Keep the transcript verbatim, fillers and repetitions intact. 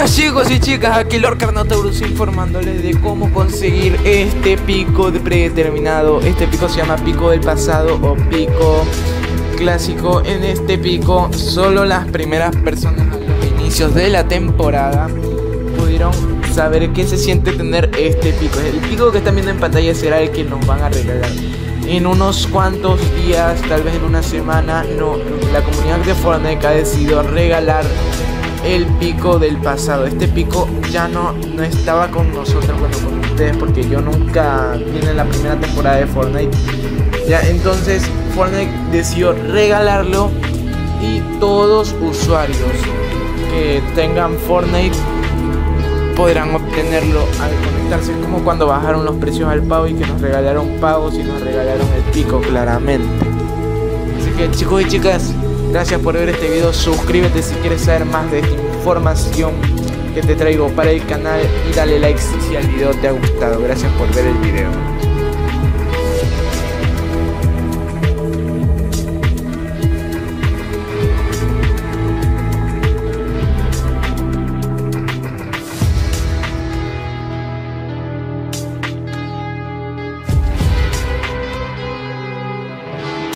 Buenas chicos y chicas, aquí Lord Carnotaurus informándoles de cómo conseguir este pico de predeterminado. Este pico se llama pico del pasado o pico clásico. En este pico solo las primeras personas a los inicios de la temporada pudieron saber qué se siente tener este pico. El pico que están viendo en pantalla será el que nos van a regalar en unos cuantos días, tal vez en una semana. No, la comunidad de Fortnite ha decidido regalar el pico del pasado. Este pico ya no, no estaba con nosotros, bueno, con ustedes, porque yo nunca vine en la primera temporada de Fortnite. Ya, entonces Fortnite decidió regalarlo y todos usuarios que tengan Fortnite podrán obtenerlo al conectarse. Es como cuando bajaron los precios al pavo y que nos regalaron pavos y nos regalaron el pico, claramente. Así que chicos y chicas, gracias por ver este video. Suscríbete si quieres saber más de esta información que te traigo para el canal y dale like si el video te ha gustado. Gracias por ver el video.